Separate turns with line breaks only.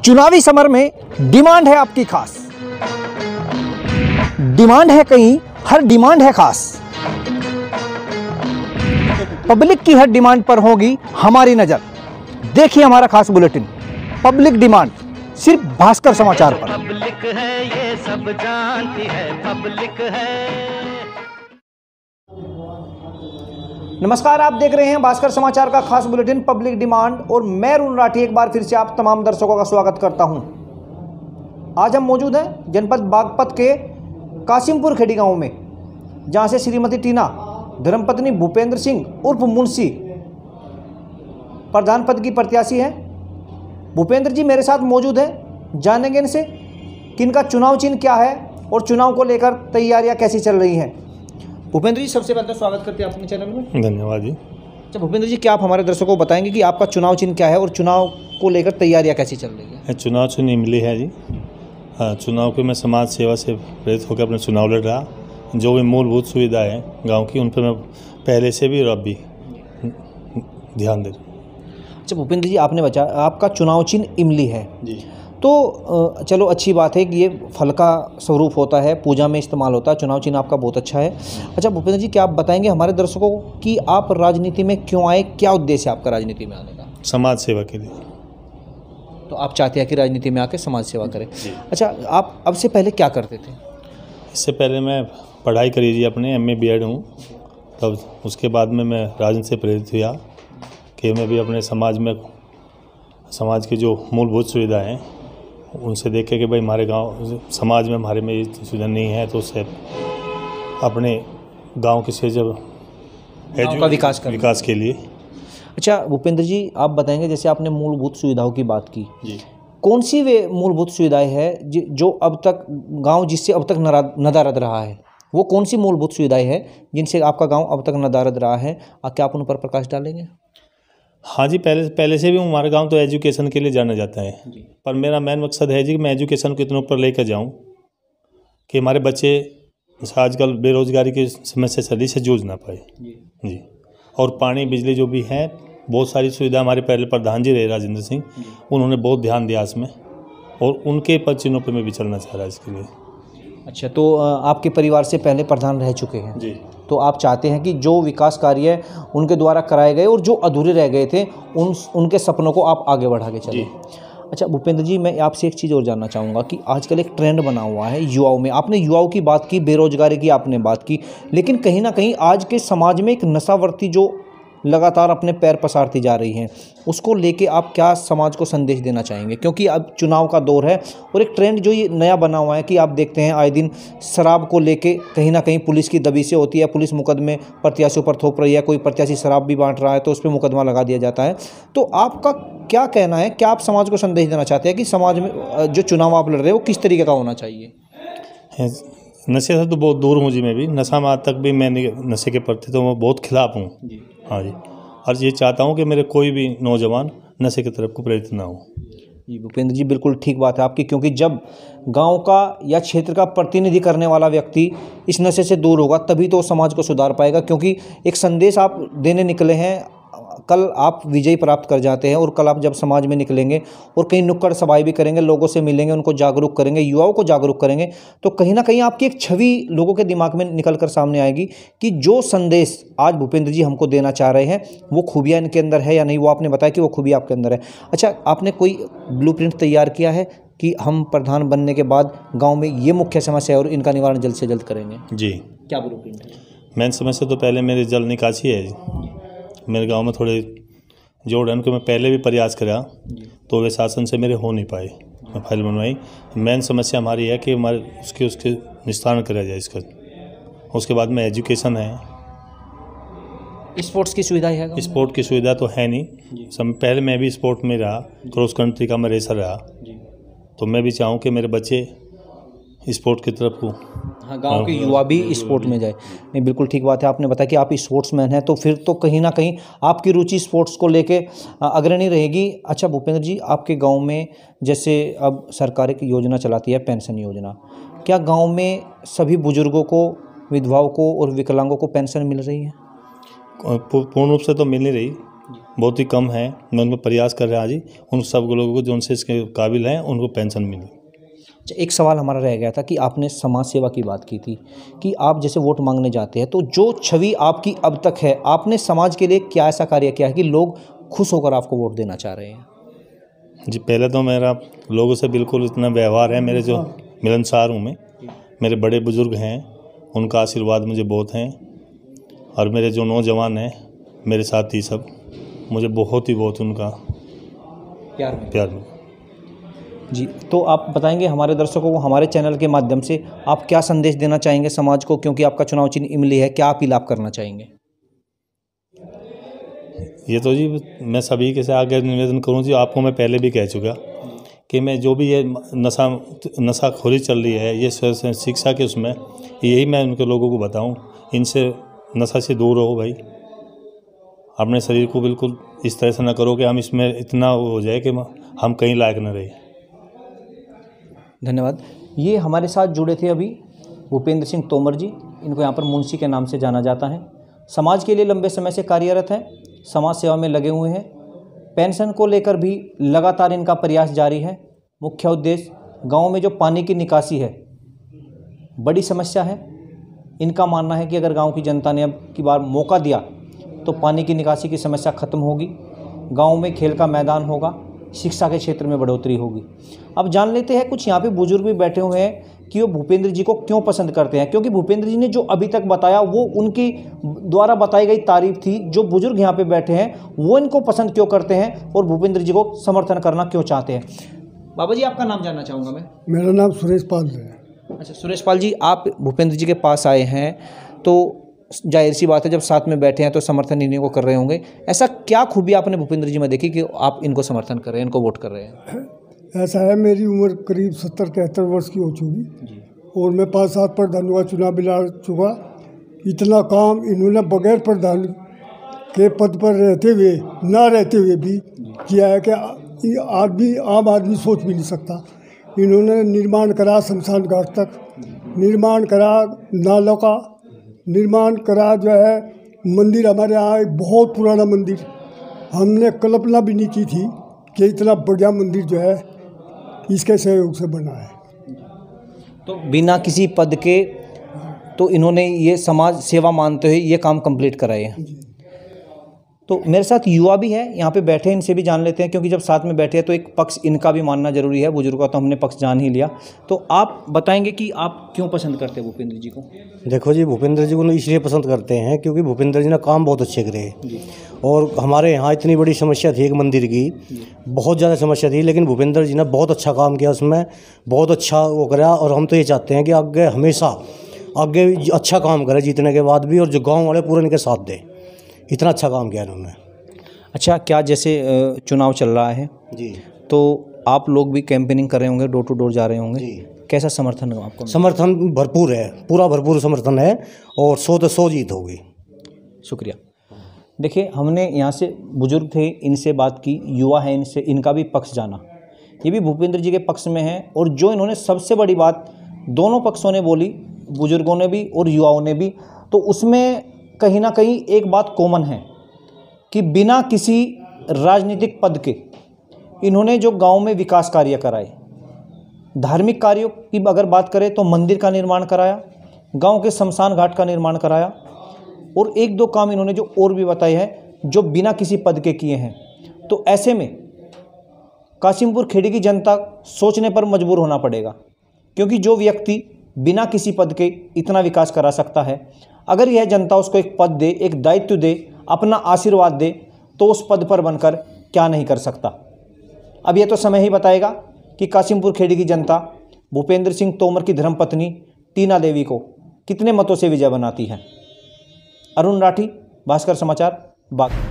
चुनावी समर में डिमांड है आपकी खास, डिमांड है कहीं, हर डिमांड है खास। पब्लिक की हर डिमांड पर होगी हमारी नजर। देखिए हमारा खास बुलेटिन पब्लिक डिमांड सिर्फ भास्कर समाचार पर।
पब्लिक है ये सब जानती है, पब्लिक है।
नमस्कार, आप देख रहे हैं भास्कर समाचार का खास बुलेटिन पब्लिक डिमांड और मैं अरुण राठी एक बार फिर से आप तमाम दर्शकों का स्वागत करता हूं। आज हम मौजूद हैं जनपद बागपत के कासिमपुर खेड़ी गांव में, जहां से श्रीमती टीना धर्मपत्नी भूपेंद्र सिंह उर्फ मुंशी प्रधान पद की प्रत्याशी हैं। भूपेंद्र जी मेरे साथ मौजूद हैं, जानेंगे इनसे कि इनका चुनाव चिन्ह क्या है और चुनाव को लेकर तैयारियां कैसी चल रही हैं। भूपेंद्र जी सबसे पहले तो स्वागत करते हैं अपने चैनल में।
धन्यवाद जी।
अच्छा भूपेंद्र जी, क्या आप हमारे दर्शकों को बताएंगे कि आपका चुनाव चिन्ह क्या है और चुनाव को लेकर तैयारियां कैसी चल रही है।
चुनाव चिन्ह इमली है जी। हाँ, चुनाव के मैं समाज सेवा से प्रेरित होकर अपने चुनाव लड़ रहा। जो भी मूलभूत सुविधा है गांव की, उन पर मैं पहले से भी और अब भी ध्यान दे रहा हूँ।
अच्छा भूपेंद्र जी, आपने बचा आपका चुनाव चिन्ह इमली है
जी।
तो चलो अच्छी बात है कि ये फल का स्वरूप होता है, पूजा में इस्तेमाल होता है। चुनाव चिन्ह आपका बहुत अच्छा है। अच्छा भूपेंद्र जी, क्या आप बताएंगे हमारे दर्शकों को कि आप राजनीति में क्यों आए, क्या उद्देश्य है आपका राजनीति में आने का।
समाज सेवा के लिए।
तो आप चाहते हैं कि राजनीति में आके समाज सेवा करें। अच्छा, आप अब से पहले क्या करते थे।
इससे पहले मैं पढ़ाई करी जी, अपने MA B.Ed हूँ। तब उसके बाद में मैं राजनीति से प्रेरित हुआ कि मैं भी अपने समाज की जो मूलभूत सुविधा हैं उनसे देखे कि भाई हमारे गांव समाज में हमारे में ये सुविधा नहीं है, तो उससे अपने गांव के से जब
का विकास
के लिए।
अच्छा भूपेंद्र जी, आप बताएंगे जैसे आपने मूलभूत सुविधाओं की बात की
जी,
कौन सी वे मूलभूत सुविधाएं हैं जो अब तक गांव जिससे अब तक नदारद रहा है, वो कौन सी मूलभूत सुविधाएं हैं जिनसे आपका गांव अब तक नदारद रहा है, क्या आप उन पर प्रकाश डालेंगे।
हाँ जी, पहले से भी हमारा गांव तो एजुकेशन के लिए जाना जाता है, पर मेरा मेन मकसद है जी कि मैं एजुकेशन को इतना ऊपर लेकर जाऊं कि हमारे बच्चे आजकल बेरोजगारी की समस्या सदी से जूझ ना पाए जी। और पानी बिजली जो भी है, बहुत सारी सुविधा हमारे पहले प्रधान जी रहे राजेंद्र सिंह, उन्होंने बहुत ध्यान दिया इसमें, और उनके पद चिन्हों पर मैं भी चलना चाह रहा इसके लिए।
अच्छा, तो आपके परिवार से पहले प्रधान रह चुके हैं
जी,
तो आप चाहते हैं कि जो विकास कार्य उनके द्वारा कराए गए और जो अधूरे रह गए थे उनके सपनों को आप आगे बढ़ा के चलें। अच्छा भूपेंद्र जी, मैं आपसे एक चीज़ और जानना चाहूँगा कि आजकल एक ट्रेंड बना हुआ है युवाओं में। आपने युवाओं की बात की, बेरोजगारी की आपने बात की, लेकिन कहीं ना कहीं आज के समाज में एक नशावर्ती जो लगातार अपने पैर पसारती जा रही हैं, उसको लेके आप क्या समाज को संदेश देना चाहेंगे। क्योंकि अब चुनाव का दौर है और एक ट्रेंड जो ये नया बना हुआ है कि आप देखते हैं आए दिन शराब को लेके कहीं ना कहीं पुलिस की दबी से होती है, पुलिस मुकदमे प्रत्याशियों पर थोप रही है, कोई प्रत्याशी शराब भी बांट रहा है तो उस पर मुकदमा लगा दिया जाता है। तो आपका क्या कहना है, क्या आप समाज को संदेश देना चाहते हैं कि समाज में जो चुनाव आप लड़ रहे हो किस तरीके का होना चाहिए।
नशे से तो बहुत दूर हूँ जी। मैं भी नशा में आज तक भी मैं नशे के प्रति तो मैं बहुत खिलाफ हूँ। हाँ जी, और ये चाहता हूँ कि मेरे कोई भी नौजवान नशे की तरफ को प्रेरित ना हो।
जी भूपेंद्र जी, बिल्कुल ठीक बात है आपकी, क्योंकि जब गांव का या क्षेत्र का प्रतिनिधि करने वाला व्यक्ति इस नशे से दूर होगा तभी तो समाज को सुधार पाएगा। क्योंकि एक संदेश आप देने निकले हैं, कल आप विजय प्राप्त कर जाते हैं और कल आप जब समाज में निकलेंगे और कहीं नुक्कड़ सभाएं भी करेंगे, लोगों से मिलेंगे, उनको जागरूक करेंगे, युवाओं को जागरूक करेंगे, तो कहीं ना कहीं आपकी एक छवि लोगों के दिमाग में निकल कर सामने आएगी कि जो संदेश आज भूपेंद्र जी हमको देना चाह रहे हैं वो खूबियाँ इनके अंदर है या नहीं। वो आपने बताया कि वो खूबियाँ आपके अंदर है। अच्छा, आपने कोई ब्लूप्रिंट तैयार किया है कि हम प्रधान बनने के बाद गाँव में ये मुख्य समस्या है और इनका निवारण जल्द से जल्द करेंगे।
जी,
क्या ब्लूप्रिंट है।
मेन समस्या तो पहले मेरे जल निकासी है जी। मेरे गांव में थोड़े जोड़न के मैं पहले भी प्रयास करा तो वे शासन से मेरे हो नहीं पाए। मैं फाइल बनवाई। मेन समस्या हमारी है कि हमारे उसके निस्तारण करा जाए इसका। उसके बाद में एजुकेशन है,
स्पोर्ट्स की सुविधा है।
स्पोर्ट की सुविधा तो है नहीं। पहले मैं भी स्पोर्ट में रहा, क्रॉस कंट्री का मैं रेसर रहा, तो मैं भी चाहूँ कि मेरे बच्चे स्पोर्ट की तरफ को,
हाँ, गांव के युवा भी स्पोर्ट में जाए। नहीं, बिल्कुल ठीक बात है। आपने बताया कि आप स्पोर्ट्समैन हैं, तो फिर तो कहीं ना कहीं आपकी रुचि स्पोर्ट्स को लेके अग्रणी रहेगी। अच्छा भूपेंद्र जी, आपके गांव में जैसे अब सरकार एक योजना चलाती है पेंशन योजना, क्या गांव में सभी बुजुर्गों को, विधवाओं को और विकलांगों को पेंशन मिल रही है।
पूर्ण रूप से तो मिल नहीं रही, बहुत ही कम हैं। मैं उनको प्रयास कर रहा जी, उन सब लोगों को जो उनसे इसके काबिल हैं उनको पेंशन मिले।
एक सवाल हमारा रह गया था कि आपने समाज सेवा की बात की थी कि आप जैसे वोट मांगने जाते हैं तो जो छवि आपकी अब तक है, आपने समाज के लिए क्या ऐसा कार्य किया है कि लोग खुश होकर आपको वोट देना चाह रहे हैं?
जी, पहले तो मेरा लोगों से बिल्कुल इतना व्यवहार है, मेरे जो मिलनसार हूँ मैं, मेरे बड़े बुजुर्ग हैं, उनका आशीर्वाद मुझे बहुत हैं, और मेरे जो नौजवान हैं मेरे साथी सब, मुझे बहुत उनका प्यार मिला।
जी, तो आप बताएंगे हमारे दर्शकों को हमारे चैनल के माध्यम से आप क्या संदेश देना चाहेंगे समाज को, क्योंकि आपका चुनाव चिन्ह इमली है, क्या अपील आप करना चाहेंगे?
ये तो जी मैं सभी के से आगे निवेदन करूँ जी, आपको मैं पहले भी कह चुका कि मैं जो भी ये नशाखोरी चल रही है, ये शिक्षा के उसमें, यही मैं उनके लोगों को बताऊं, इनसे नशा से दूर रहो भाई, अपने शरीर को बिल्कुल इस तरह से ना करो कि हम इसमें इतना हो जाए कि हम कहीं लायक न रहे।
धन्यवाद। ये हमारे साथ जुड़े थे अभी भूपेंद्र सिंह तोमर जी, इनको यहाँ पर मुंशी के नाम से जाना जाता है। समाज के लिए लंबे समय से कार्यरत है, समाज सेवा में लगे हुए हैं। पेंशन को लेकर भी लगातार इनका प्रयास जारी है। मुख्य उद्देश्य गांव में जो पानी की निकासी है, बड़ी समस्या है। इनका मानना है कि अगर गांव की जनता ने अब की बार मौका दिया तो पानी की निकासी की समस्या खत्म होगी, गांव में खेल का मैदान होगा, शिक्षा के क्षेत्र में बढ़ोतरी होगी। अब जान लेते हैं, कुछ यहाँ पे बुजुर्ग भी बैठे हुए हैं कि वो भूपेंद्र जी को क्यों पसंद करते हैं, क्योंकि भूपेंद्र जी ने जो अभी तक बताया वो उनकी द्वारा बताई गई तारीफ थी। जो बुजुर्ग यहाँ पे बैठे हैं वो इनको पसंद क्यों करते हैं और भूपेंद्र जी को समर्थन करना क्यों चाहते हैं। बाबा जी, आपका नाम जानना चाहूँगा मैं।
मेरा नाम सुरेश पाल है।
अच्छा सुरेश पाल जी, आप भूपेंद्र जी के पास आए हैं तो जाहिर सी बात है जब साथ में बैठे हैं तो समर्थन इन्हीं को कर रहे होंगे। ऐसा क्या खूबी आपने भूपेंद्र जी में देखी कि आप इनको समर्थन कर रहे हैं, इनको वोट कर रहे हैं?
ऐसा है, मेरी उम्र करीब 70-71 वर्ष की हो चुकी और मैं 5-7 प्रधानों का चुनाव भी लड़ चुका। इतना काम इन्होंने बगैर प्रधान के पद पर रहते हुए ना रहते हुए भी किया है कि आम आदमी सोच भी नहीं सकता। इन्होंने निर्माण करा शमशान घाट तक, निर्माण करा नालों का निर्माण करा, जो है मंदिर हमारे यहाँ एक बहुत पुराना मंदिर, हमने कल्पना भी नहीं की थी कि इतना बढ़िया मंदिर जो है इसके सहयोग से बना है।
तो बिना किसी पद के तो इन्होंने ये समाज सेवा मानते हुए ये काम कंप्लीट कराए हैं। तो मेरे साथ युवा भी है यहाँ पे बैठे, इनसे भी जान लेते हैं, क्योंकि जब साथ में बैठे हैं तो एक पक्ष इनका भी मानना जरूरी है। बुजुर्ग का तो हमने पक्ष जान ही लिया, तो आप बताएंगे कि आप क्यों पसंद करते हैं भूपेंद्र जी को?
देखो जी, भूपेंद्र जी को इसलिए पसंद करते हैं क्योंकि भूपेंद्र जी ने काम बहुत अच्छे करे, और हमारे यहाँ इतनी बड़ी समस्या थी एक मंदिर की, बहुत ज़्यादा समस्या थी, लेकिन भूपेंद्र जी ने बहुत अच्छा काम किया, उसमें बहुत अच्छा वो करा। और हम तो ये चाहते हैं कि आगे हमेशा आगे अच्छा काम करे जीतने के बाद भी, और जो गाँव वाले पूरा इनके साथ दें, इतना अच्छा काम किया इन्होंने।
अच्छा, क्या जैसे चुनाव चल रहा है
जी,
तो आप लोग भी कैंपेनिंग कर रहे होंगे, डोर टू डोर जा रहे होंगे, कैसा समर्थन है आपको?
समर्थन भरपूर है, पूरा भरपूर समर्थन है, और 100 जीत होगी।
शुक्रिया। देखिए, हमने यहाँ से बुजुर्ग थे, इनसे बात की, युवा है, इनसे इनका भी पक्ष जाना, ये भी भूपेंद्र जी के पक्ष में है। और जो इन्होंने सबसे बड़ी बात दोनों पक्षों ने बोली, बुजुर्गों ने भी और युवाओं ने भी, तो उसमें कहीं ना कहीं एक बात कॉमन है कि बिना किसी राजनीतिक पद के इन्होंने जो गांव में विकास कार्य कराए, धार्मिक कार्यों की अगर बात करें तो मंदिर का निर्माण कराया, गांव के शमशान घाट का निर्माण कराया, और एक दो काम इन्होंने जो और भी बताए हैं जो बिना किसी पद के किए हैं। तो ऐसे में कासिमपुर खेड़ी की जनता सोचने पर मजबूर होना पड़ेगा, क्योंकि जो व्यक्ति बिना किसी पद के इतना विकास करा सकता है, अगर यह जनता उसको एक पद दे, एक दायित्व दे, अपना आशीर्वाद दे, तो उस पद पर बनकर क्या नहीं कर सकता। अब यह तो समय ही बताएगा कि कासिमपुर खेड़ी की जनता भूपेंद्र सिंह तोमर की धर्मपत्नी टीना देवी को कितने मतों से विजय बनाती है। अरुण राठी, भास्कर समाचार, बाग।